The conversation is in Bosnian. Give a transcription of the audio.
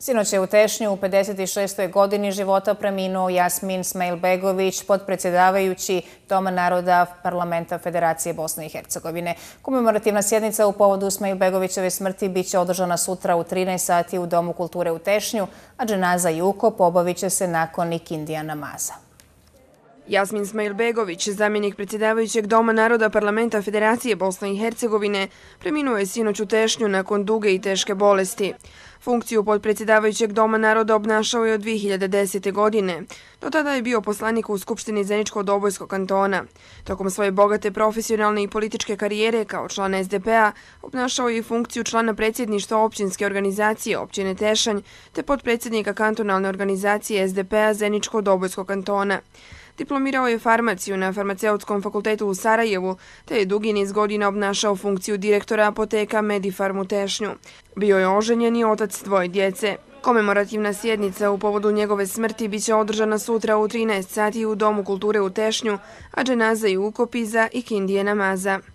Sinoć je u Tešnju u 56. godini života preminuo Jasmin Smailbegović, potpredsjedavajući Doma naroda Parlamenta Federacije Bosne i Hercegovine. Komemorativna sjednica u povodu Smailbegovićeve smrti biće održana sutra u 13 sati u Domu kulture u Tešnju, a dženaza i ukop obavit će se nakon ikindija namaza. Jasmin Smailbegović, zamjenik predsjedavajućeg Doma naroda Parlamenta Federacije Bosne i Hercegovine, preminuo je sinoć u Tešnju nakon duge i teške bolesti. Funkciju potpredsjedavajućeg Doma naroda obnašao je od 2010. godine. Do tada je bio poslanik u Skupštini Zeničko-Dobojskog kantona. Tokom svoje bogate profesionalne i političke karijere kao član SDP-a obnašao je i funkciju člana predsjedništva općinske organizacije općine Tešanj te potpredsjednika kantonalne organizacije SDP-a Zeničko-Dobojskog kantona. Diplomirao je farmaciju na Farmaceutskom fakultetu u Sarajevu, te je dugi niz godina obnašao funkciju direktora apoteka Medifarm u Tešnju. Bio je oženjen i otac dvoje djece. Komemorativna sjednica u povodu njegove smrti biće održana sutra u 13 sati u Domu kulture u Tešnju, a dženaza i ukop iza ikindije namaza.